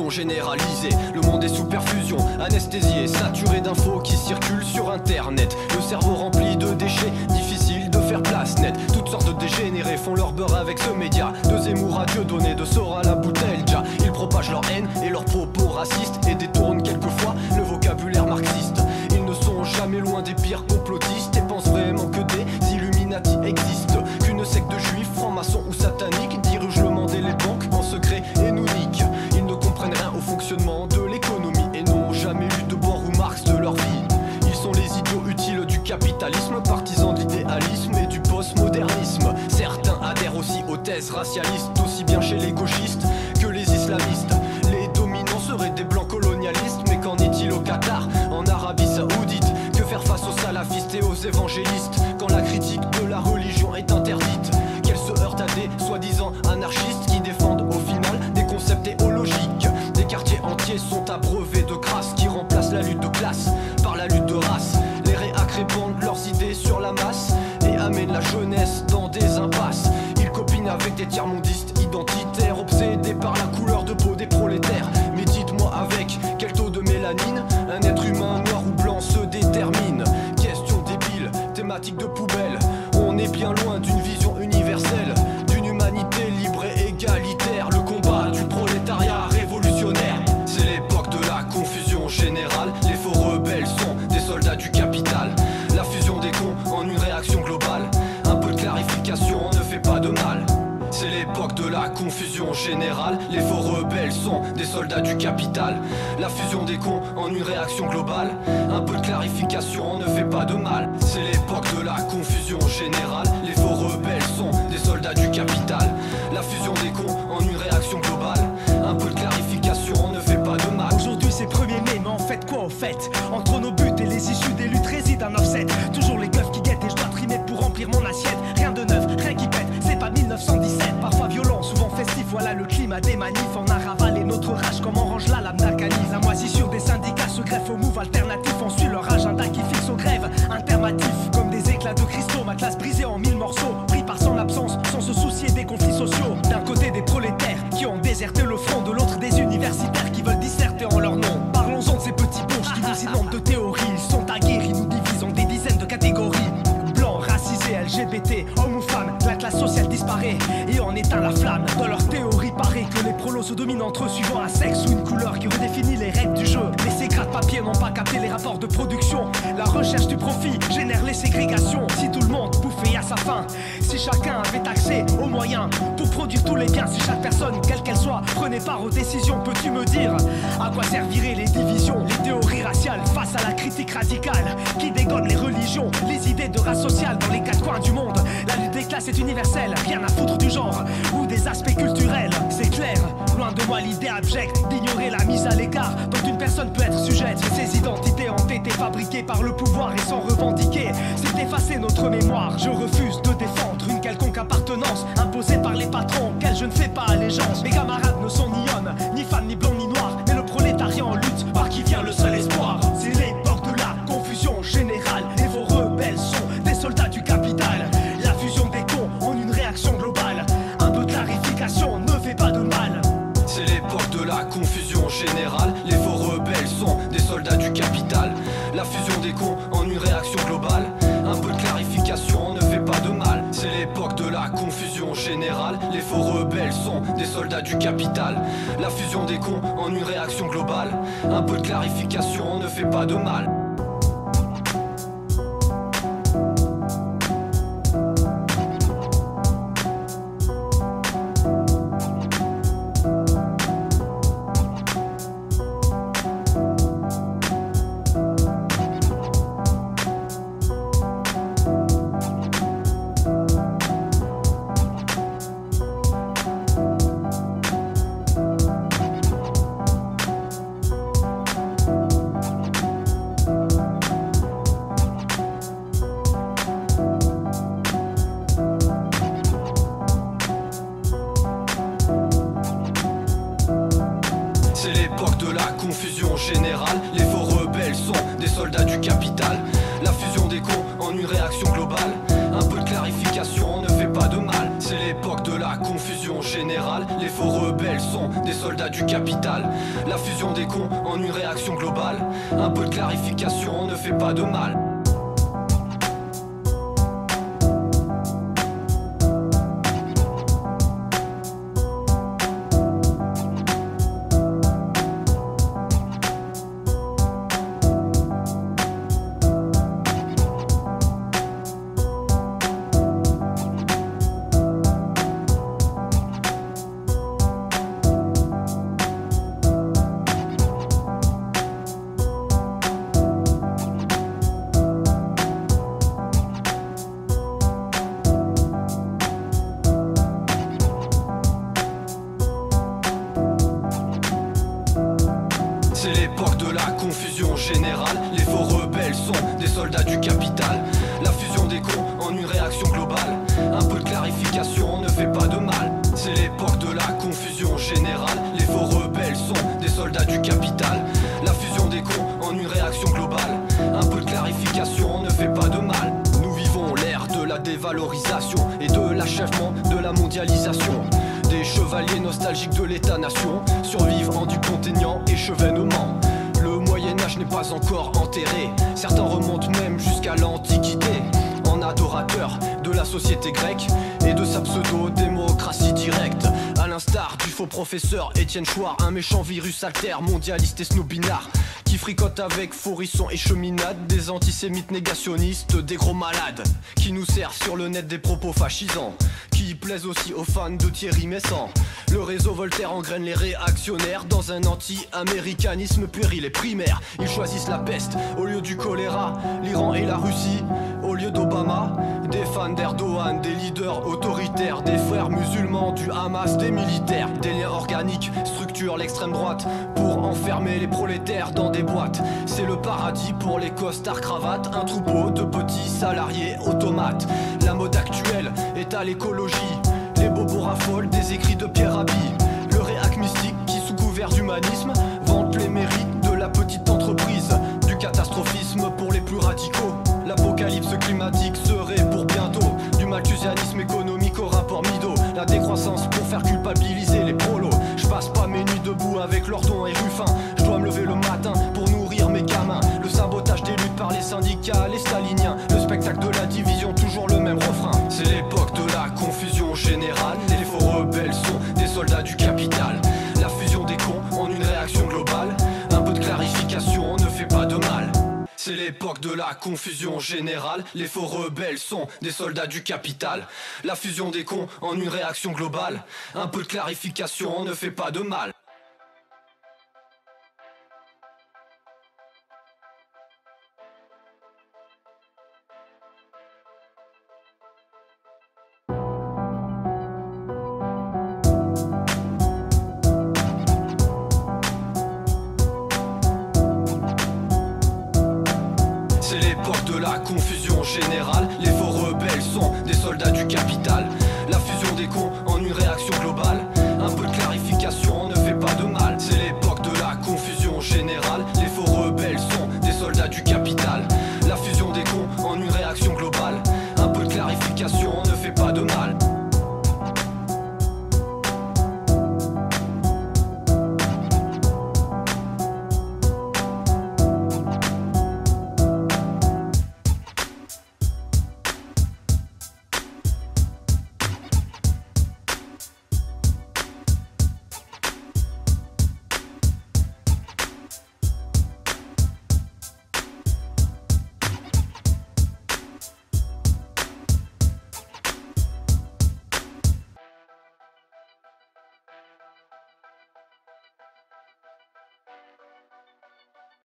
confusion généralisée. Le monde est sous perfusion, anesthésié, saturé d'infos qui circulent sur internet. Le cerveau rempli de déchets, difficile de faire place nette. Toutes sortes de dégénérés font leur beurre avec ce média. De Zemmour à Dieudonné, de Sora à la Boutelja. Ils propagent leur haine et leurs propos racistes et détournent quelquefois le vocabulaire marxiste. Ils ne sont jamais loin des pires complotistes et pensent vraiment que des Illuminati existent. Qu'une secte de juifs, francs-maçons ou sataniques dirige le monde et les banques en secret et nous nique. Ils ne comprennent rien au fonctionnement de l'économie et n'ont jamais lu de Bohr ou Marx de leur vie. Ils sont les idiots utiles du capitalisme, partisans de l'idéalisme et du postmodernisme. Certains adhèrent aussi aux thèses racialistes, aussi bien chez les gauchistes que les islamistes. Les dominants seraient des blancs colonialistes, mais qu'en est-il au Qatar, en Arabie Saoudite? Que faire face aux salafistes et aux évangélistes quand la critique de la religion est interdite? Qu'elle se heurte à des soi-disant anarchistes qui défendent au final des concepts théologiques. Des quartiers entiers sont abreuvés de grâce qui remplacent la lutte de classe par la lutte de race. Les réacs répandent leurs idées sur la masse et amènent la jeunesse dans des impasses. Ils copinent avec des tiers-mondistes identitaires, obsédés par la couleur de peau des prolétaires. Mais dites-moi avec quel taux de mélanine un être humain noir ou blanc se détermine? Question débile, thématique de poubelle. On est bien loin d'une vision universelle, d'une humanité libre et égalitaire. Le combat du prolétariat révolutionnaire, c'est l'époque de la confusion générale. Les faux rebelles sont des soldats du capital. La fusion des cons en une réaction globale. Un peu de clarification ne fait pas de mal. C'est l'époque de la confusion générale. Les faux rebelles sont des soldats du capital. La fusion des cons en une réaction globale. Un peu de clarification ne fait pas de mal. C'est l'époque de la confusion générale. Les faux rebelles sont des soldats du capital. La fusion des cons en une réaction globale. Un peu de clarification ne fait pas de mal. Aujourd'hui c'est 1er mai, mais en fait quoi au fait? Entre nos buts et les issues des luttes réside un offset. Toujours les keufs qui guettent et je dois trimer pour remplir mon assiette. Rien de neuf, rien qui pète, c'est pas 1917. Parfois violent, souvent festif, voilà le climat des manifs. On a ravalé notre rage comme on range la lame d'Alcanis. La moisissure des syndicats se greffe aux moves alternatifs. On suit leur agenda qui fixe aux grèves intermatifs. Comme des éclats de cristaux, ma classe brisée en 1000 morceaux. Pris par son absence, sans se soucier des conflits sociaux. D'un côté des prolétaires qui ont déserté le front, de l'autre des universitaires qui veulent disserter en leur nom. Parlons-en de ces petits bourges qui nous inondent de théories. Ils sont aguerris, nous divisons des dizaines de catégories. Blancs, racisés, LGBT, hommes ou femmes, la classe sociale disparaît et on éteint la flamme. Dans leur théorie paraît que les prolos se dominent entre eux suivant un sexe ou une couleur qui redéfinit les règles du jeu. Mais ces gratte-papier n'ont pas capté les rapports de production. La recherche du profit génère les ségrégations. Si tout le monde bouffait à sa faim, si chacun avait accès aux moyens pour produire tous les biens, si chaque personne, quelle qu'elle soit, prenait part aux décisions, peux-tu me dire à quoi serviraient les divisions, les théories raciales face à la critique radicale qui dégomme les religions, les idées de race sociale dans les quatre coins du monde? La lutte des classes est universelle, rien à foutre du genre ou des aspects culturels. C'est clair, loin de moi l'idée abjecte d'ignorer la mise à l'écart dont une personne peut être sujette. Ces identités ont été fabriquées par le pouvoir et sans revendiquer, c'est effacer notre mémoire. Je refuse de défendre une quelconque appartenance imposée par les patrons auxquels je ne fais pas allégeance. Mes camarades ne sont ni hommes, ni femmes, ni blancs, ni noirs, mais le prolétariat en lutte par qui vient le seul espoir. C'est l'époque de la confusion générale. Les faux rebelles sont des soldats du capital. La fusion des cons en une réaction globale. Un peu de clarification ne fait pas de mal. C'est l'époque de la confusion générale. Les faux rebelles sont des soldats du capital. La fusion des cons en une réaction globale. Un peu de clarification ne fait pas de mal. C'est l'époque de la confusion générale. Les faux rebelles sont des soldats du capital. La fusion des cons en une réaction globale. Un peu de clarification ne fait pas de mal. Confusion générale, les faux rebelles sont des soldats du capital. La fusion des cons en une réaction globale. Un peu de clarification ne fait pas de mal. C'est l'époque de la confusion générale. Les faux rebelles sont des soldats du capital. La fusion des cons en une réaction globale. Un peu de clarification ne fait pas de mal. C'est l'époque de la confusion générale. Les faux rebelles sont des soldats du capital. La fusion des cons en une réaction globale. Un peu de clarification ne fait pas de mal. C'est l'époque de la confusion générale. Les faux rebelles sont des soldats du capital. La fusion des cons en une réaction globale. Un peu de clarification ne fait pas de mal. Nous vivons l'ère de la dévalorisation et de l'achèvement de la mondialisation. Des chevaliers nostalgiques de l'état-nation survivent en du contenant et chevènement. Le Moyen-Âge n'est pas encore enterré. Certains remontent même jusqu'à l'Antiquité, en adorateurs de la société grecque et de sa pseudo-démocratie directe. À l'instar du faux professeur Étienne Chouard, un méchant virus altère, mondialiste et snobinard, qui fricote avec Forisson et Cheminade. Des antisémites négationnistes, des gros malades, qui nous servent sur le net des propos fascisants, qui plaisent aussi aux fans de Thierry Messant. Le réseau Voltaire engraine les réactionnaires dans un anti-américanisme puéril et primaire. Ils choisissent la peste au lieu du choléra, l'Iran et la Russie au lieu d'Obama. Des fans d'Erdogan, des leaders autoritaires, des frères musulmans, du Hamas, des militaires. Des liens organiques structurent l'extrême droite pour enfermer les prolétaires dans des boîtes. C'est le paradis pour les costards cravates, un troupeau de petits salariés automates. La mode actuelle est à l'écologie, les bobos raffolent des écrits de Pierre Rabhi. Le réac mystique qui sous couvert d'humanisme vante les mérites de la petite entreprise, du catastrophisme pour les plus radicaux. L'apocalypse climatique serait pour bientôt, du malthusianisme économique au rapport Mido. La décroissance pour faire culpabiliser les prolos. Je passe pas mes nuits debout avec Lordon et Ruffin. Je dois me lever le matin pour nourrir mes gamins. Le sabotage des luttes par les syndicats, les staliniens. Le spectacle de la division, toujours le même refrain. C'est l'époque de la confusion générale. Et les faux rebelles sont des soldats du capital. La fusion des cons en une réaction globale. Un peu de clarification ne fait pas de mal. C'est l'époque de la confusion générale. Les faux rebelles sont des soldats du capital. La fusion des cons en une réaction globale. Un peu de clarification ne fait pas de mal. C'est l'époque de la confusion générale.